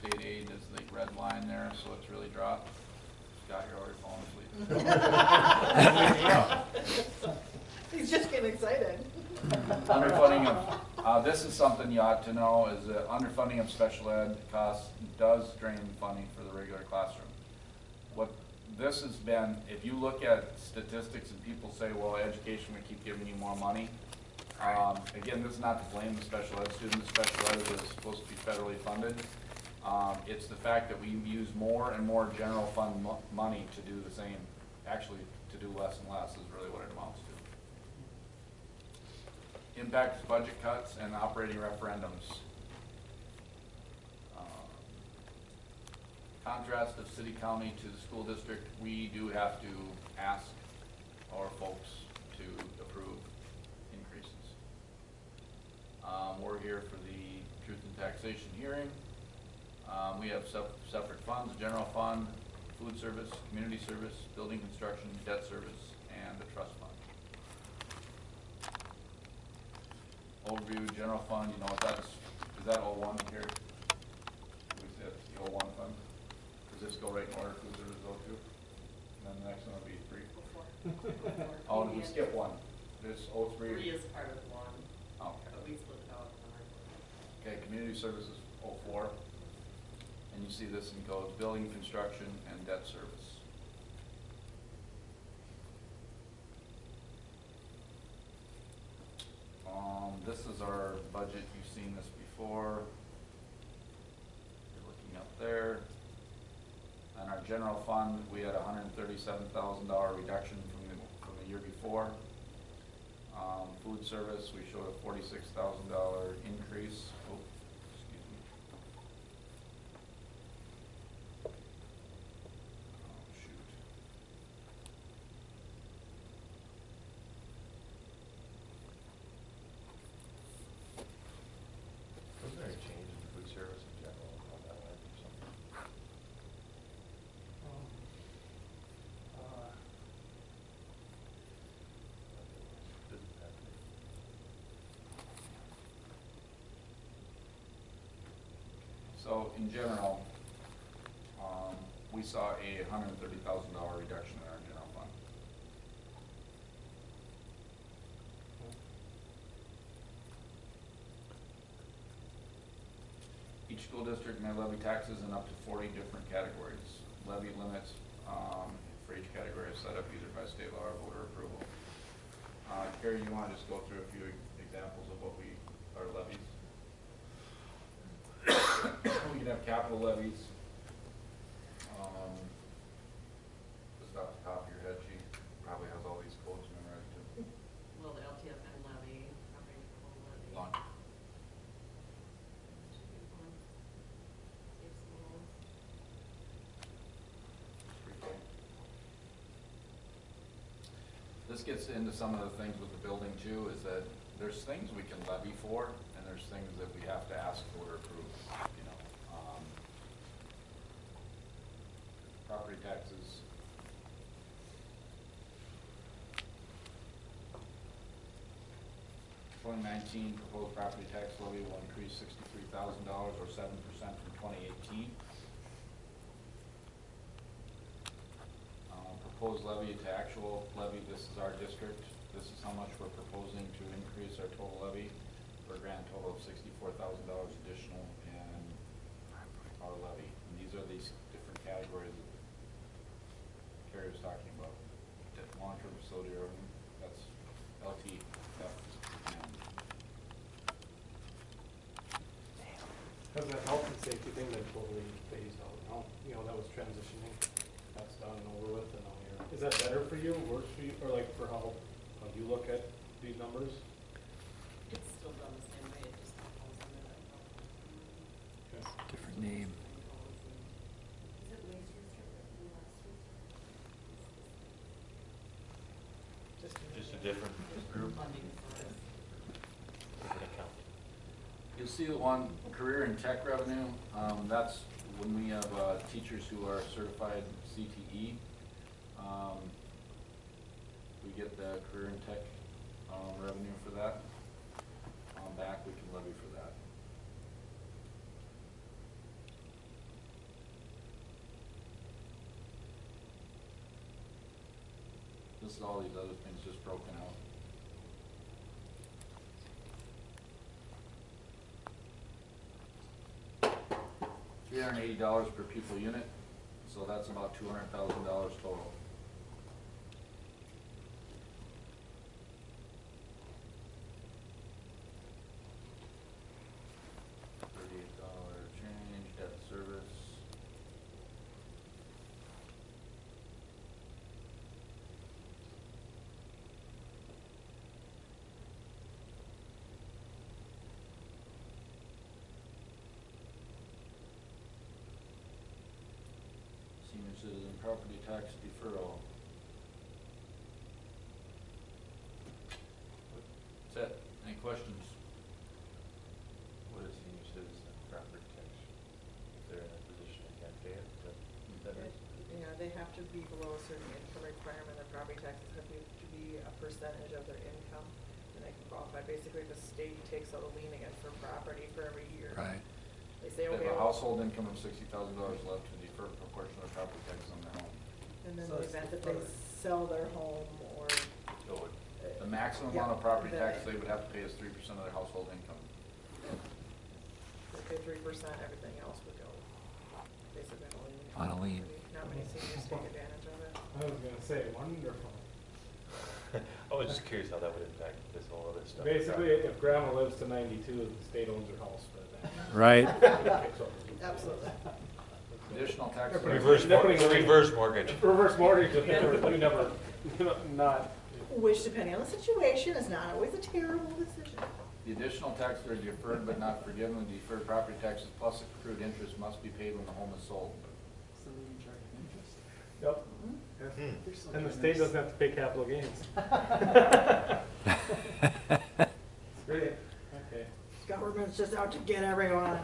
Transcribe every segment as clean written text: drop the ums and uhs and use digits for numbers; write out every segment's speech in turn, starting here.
state aid is the red line there, so it's really dropped. Scott, you're already falling asleep. He's just getting excited. Underfunding of, this is something you ought to know, is that underfunding of special ed costs does drain funding for the regular classroom. What this has been, if you look at statistics and people say, well, education, we keep giving you more money. Again, this is not to blame the special ed students. Special ed is supposed to be federally funded. It's the fact that we use more and more general fund money to do the same, actually to do less and less is really what it amounts to. Impacts budget cuts and operating referendums. Contrast of city county to the school district, we do have to ask our folks to approve increases. We're here for the truth and taxation hearing. We have separate funds: general fund, food service, community service, building construction, debt service, and a trust fund. Overview, general fund, you know what that's, is that 01 here? We said it's the 01 fund. Does this go right in order, food service 02? And then the next one will be 3. Oh, did we skip one? This 03? 3 is part of 1. Okay. But we split it out. Okay, community services 04. And you see this in codes: building, construction, and debt service. This is our budget. You've seen this before. You're looking up there. And our general fund, we had a $137,000 reduction from the year before. Food service, we showed a $46,000 increase. Oh, excuse me. Oh, shoot. Was there any change in food service in general on that line or something? So in general, we saw a $130,000 reduction in our general fund. Each school district may levy taxes in up to 40 different categories. Levy limits for each category is set up either by state law or voter approval. Carrie, you want to just go through a few examples of what our levies? We can have capital levies. Just off the top of your head, she probably has all these codes memorized too. Well, the LTFN levy, property control levy. Launch. Should be fun. Save some rules. This gets into some of the things with the building too, is that there's things we can levy for and there's things that we have to ask for or approve, you know. Property taxes. (2019) proposed property tax levy will increase $63,000 or 7% from 2018. Proposed levy to actual levy, this is our district. This is how much we're proposing to increase our total levy for a grand total of $64,000 additional in our levy. And these are these different categories that Carrie was talking about. Long-term facility revenue, that's LT. Has that health and safety thing been totally phased out now? You know, that was transitioning. That's done and over with, and now you're. Is that better for you, worse for you, or like for how you look at these numbers? It's still done the same way, it just falls under that. Different name. Is it waste restricted from last week? Just a different group. Funding for it. Different account. You'll see the one, career and tech revenue. That's when we have teachers who are certified CTE. We get the career and tech revenue for that. Back, we can levy for that. This is all these other things just broken out. $380 per pupil unit, so that's about $200,000 total. $38 change, debt service. Senior citizen property tax deferral. That's it. Any questions? What is senior citizen property tax? If they're in a position they can't pay it, that is? Yeah, they have to be below a certain income requirement, their property taxes have to be a percentage of their income, and they can qualify. Basically, the state takes out a lien against their property for every year. Right. They say, They okay, have a household income of $60,000 left to defer a proportion of property tax on their home. and then So the it's event that deferred. they sell their home or. So the maximum Yeah, amount of property then tax they would have to pay is 3% of their household income. They pay 3%, everything else would go basically On a lien. Not many seniors take advantage of it. I was gonna say, wonderful. I was just curious how that would impact this whole other stuff. Basically, if grandma lives to 92, the state owns her house for that. Right. Absolutely. Additional tax. Reverse, reverse mortgage. Reverse mortgage, you never, not. Which, depending on the situation, is not always a terrible decision. The additional tax that are deferred but not forgiven, the deferred property taxes plus accrued interest must be paid when the home is sold. So we can charge interest. Yep. Hmm. And the state doesn't have to pay capital gains. Great, okay. Government's just out to get everyone.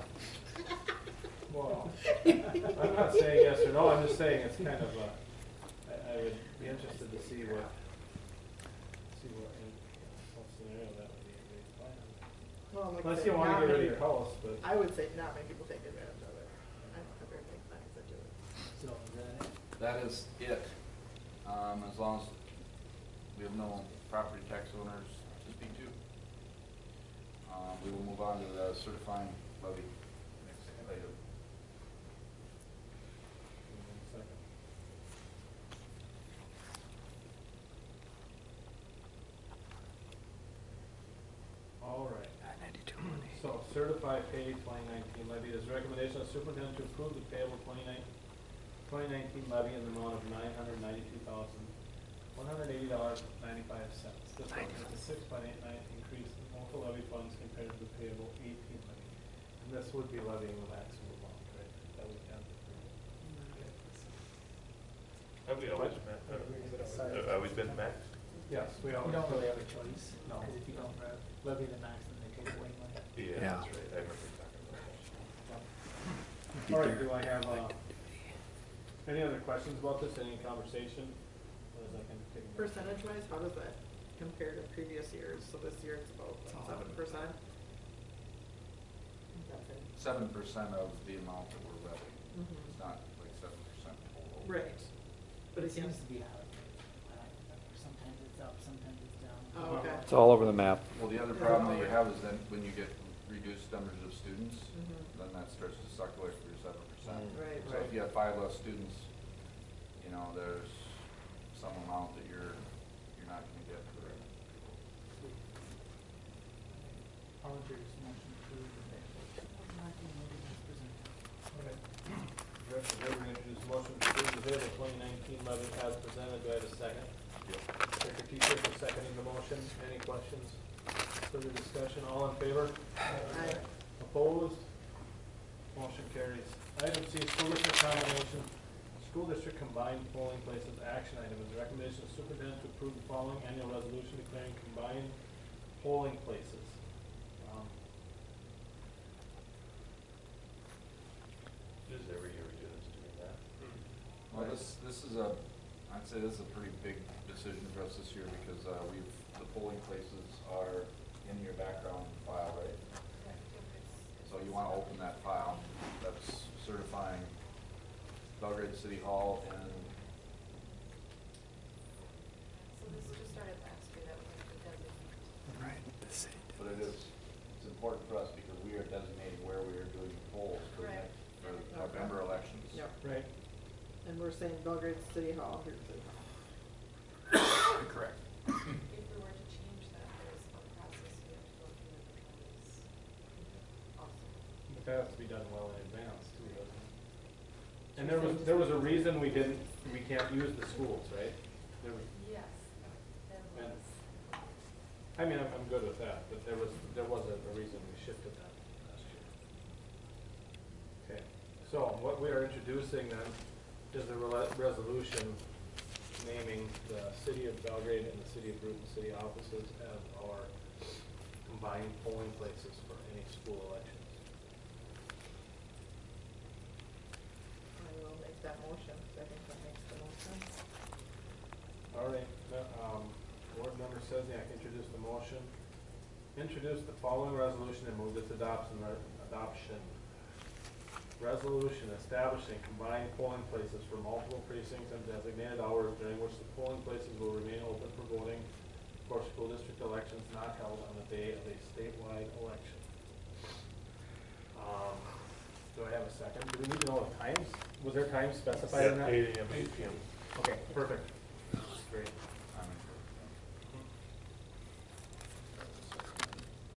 Well, I'm not saying yes or no, I'm just saying it's kind of I would be interested to see what scenario that would be a great plan. Well, like I Unless said, you wanna not get rid of many- your house, but. I would say not many people take advantage of it. I don't have very many clients that do it. So is that it? That is it. As long as we have no property tax owners to speak to. We will move on to the certifying levy. Next item. All right. 92 money. So certified pay 2019 levy, it is the recommendation of superintendent to approve the payable 2019 levy in the amount of $992,180.95. This represents a 6.89 increase in local levy funds compared to the payable 18 levy. And this would be levying the maximum amount, right? That we have. Have we always been max? Yes, we You always. don't really have a choice, No. because if you don't levy the max, then they take away money. Yeah, Yeah. that's right, I remember talking about that. All right, do I have, any other questions about this, any conversation? Or is that kind of taking- Percentage wise, how does that compare to previous years? So this year it's about 7%? 7% of the amount that we're levying. Mhm. It's not like 7% total. Right. But it seems to be out of date. I don't remember. Sometimes it's up, sometimes it's down. Oh, okay. It's all over the map. Well, the other problem that you have is then when you get reduced numbers of students, Mhm. then that starts to suck away from your 7%. Right, So if you have 5 less students, you know, there's some amount that you're not gonna get for it. I'll introduce a motion to approve the payable 2019 levy as presented. Okay. Director Gregory introduced a motion to approve the payable 2019 levy as presented. Do I have a second? Director Teacher for seconding the motion. Any questions? Further discussion? All in favor? Aye. Opposed? Motion carries. Item C, school district combination, school district combined polling places action item. Is the recommendation of superintendent to approve the following annual resolution declaring combined polling places. Just every year we do this, doing that. Well, this is I'd say this is a pretty big decision for us this year because the polling places are in your background file, right? So you want to open that file. That's certifying Belgrade City Hall and it is, it's important for us because we are designating where we are doing the polls for the Correct. next, for the November elections. Yep, Right. and we're saying Belgrade City Hall, here City Hall. Correct. If we were to change that, there's a process we have to go through with the counties. Also. But that has to be done well in advance too, doesn't it? And there was a reason we can't use the schools, right? There was, Yes, there And- was. I mean, I'm good with that, but there was a reason we shifted that last year. Okay, so what we are introducing then is a resolution naming the city of Belgrade and the city of Brewton city offices as our combined polling places for any school elections. I will make that motion, because I think that makes the most sense. All right, board member Sesniak introduced the motion. Introduce the following resolution and move its adoption. Resolution establishing combined polling places for multiple precincts and designated hours during which the polling places will remain open for voting for school district elections not held on the day of a statewide election. Do I have a second? Do we need to know the times? Was there times specified in that? 8 AM, 8 PM. Okay, perfect. Great.